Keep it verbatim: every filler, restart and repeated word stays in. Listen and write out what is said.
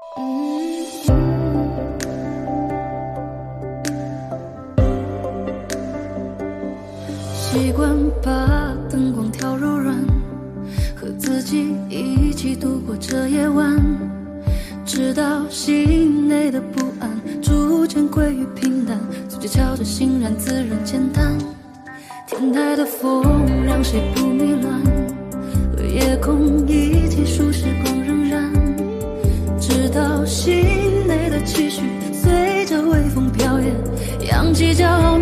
习惯把灯光调柔软，和自己一起度过这夜晚，直到心内的不安逐渐归于平淡，自己瞧着欣然自然简单。天台的风让谁不迷乱，和夜空一起数时光荏苒，直到心内的期许随着微风飘远，扬起骄傲